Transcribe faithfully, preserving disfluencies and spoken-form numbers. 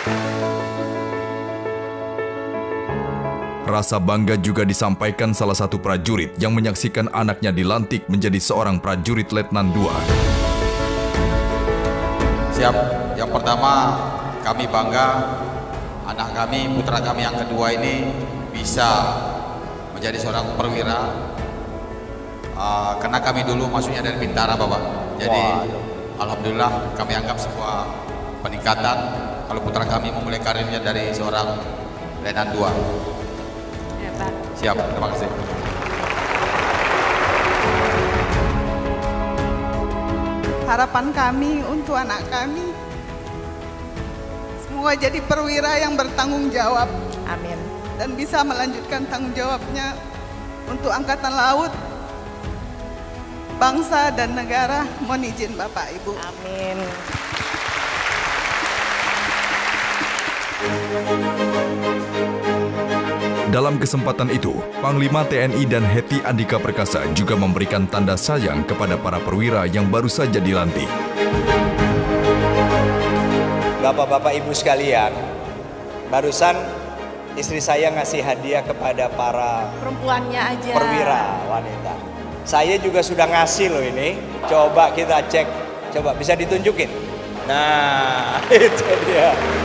Rasa bangga juga disampaikan salah satu prajurit yang menyaksikan anaknya dilantik menjadi seorang prajurit Letnan dua. Siap. Yang pertama, kami bangga anak kami, putra kami yang kedua ini bisa menjadi seorang perwira. Uh, karena kami dulu masuknya dari Bintara, Bapak. Jadi, wow. Alhamdulillah kami anggap sebuah peningkatan kalau putra kami memulai karirnya dari seorang Letnan dua. Hebat. Siap, terima kasih. Harapan kami untuk anak kami semoga jadi perwira yang bertanggung jawab. Amin. Dan bisa melanjutkan tanggung jawabnya untuk Angkatan Laut, bangsa dan negara. Mohon izin Bapak Ibu. Amin. Dalam kesempatan itu, Panglima T N I dan Hetty Andika Perkasa juga memberikan tanda sayang kepada para perwira yang baru saja dilantik. Bapak-bapak Ibu sekalian, barusan istri saya ngasih hadiah kepada para perempuannya aja. Perwira wanita. Saya juga sudah ngasih loh ini. Coba kita cek, coba bisa ditunjukin. Nah, itu dia.